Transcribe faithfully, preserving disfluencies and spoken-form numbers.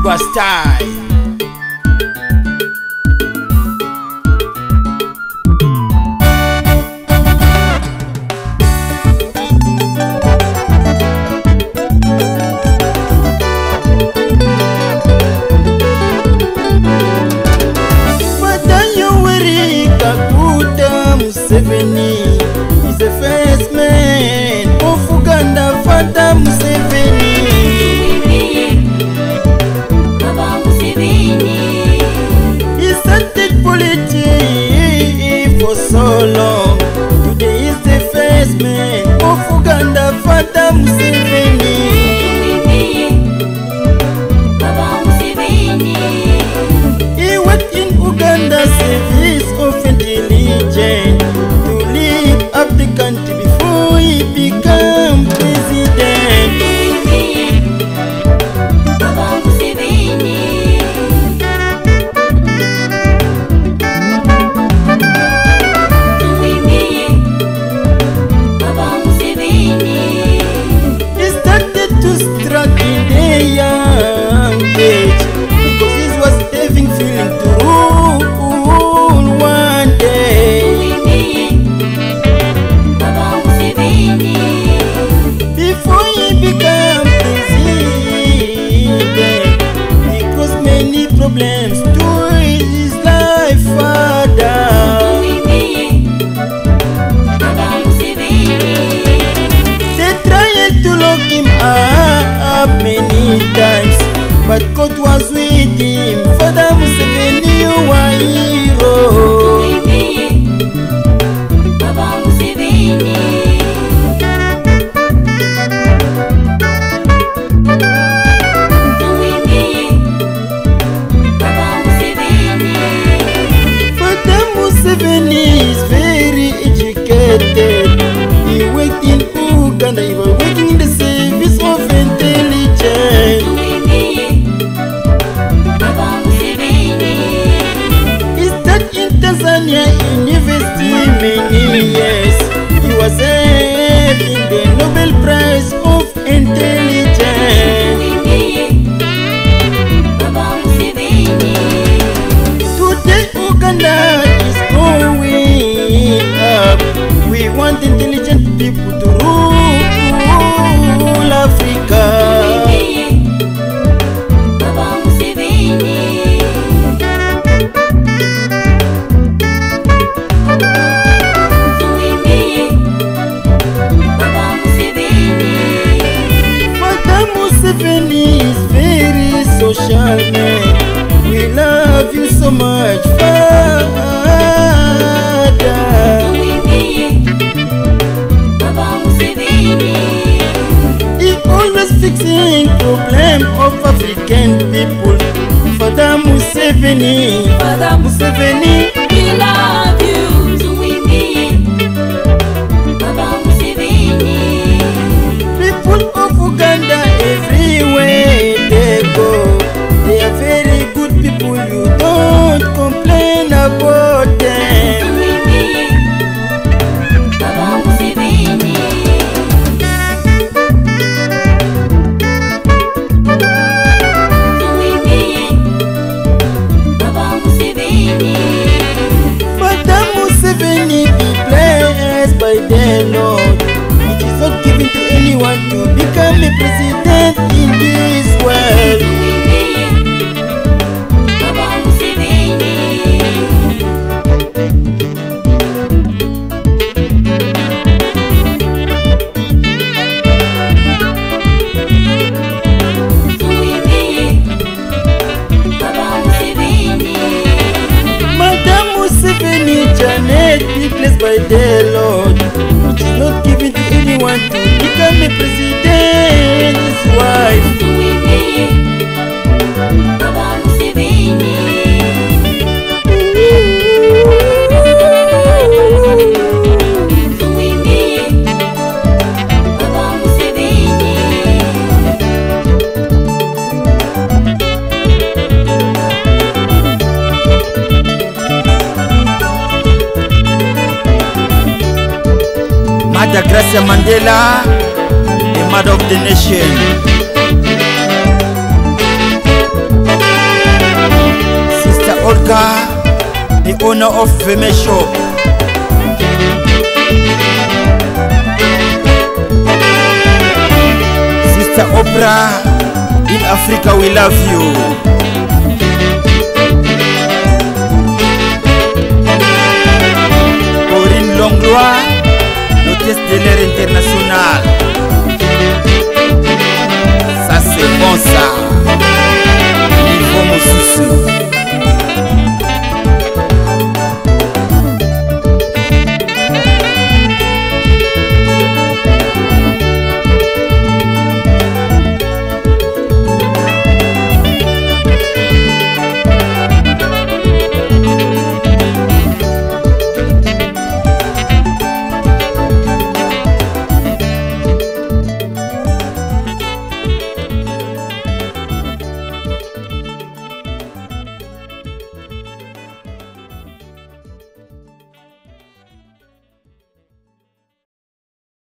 Juba style. Museveni is the first man of Uganda. Father Museveni, Baba Museveni, he started politics for so long. Today is the first man of Uganda. Father Museveni, Baba Museveni, he worked in Uganda Service of Intelligence to lead up the country before he became president. Baba Museveni, Baba Museveni, he started to struggle in a young age because he was having feeling to rule one day. Baba Museveni, Before he became president, he caused many problems to his life father. Baba Museveni, They tried to lock him up many times, but God was with him. Father Museveni, you are hero. Baba Museveni, Baba Museveni, Father Museveni is very educated. He worked in Uganda, he was working in the service of intelligence. Baba Museveni, He studied in Tanzania University many years. He was having the Nobel Prize of Intelligence. Baba Museveni, Today Uganda is going up. We want intelligent people to rule Africa. Baba Museveni, Baba Museveni, Father Museveni is very social man. We love you so much, Father. Baba Museveni, He always fixing problem of African people. Father Museveni, Father Museveni, we love you. Baba Museveni, people of Uganda everywhere they go. They are very good people. You don't complain about them. Baba Museveni, Baba Museveni, Father Museveni be blessed by the Lord. It is not given to anyone to become a president in this world. Baba Museveni, Baba Museveni, Madam Museveni Janet be blessed by the Lord. It is not given to anyone to become a president, his wife. Baba Museveni, Baba Museveni, Mother Gracia Mandela, the mother of the nation. Africa, the owner of Veme Shop. Sister Oprah, in Africa we love you. Corinne Longlois, l'hôtesse de l'air international.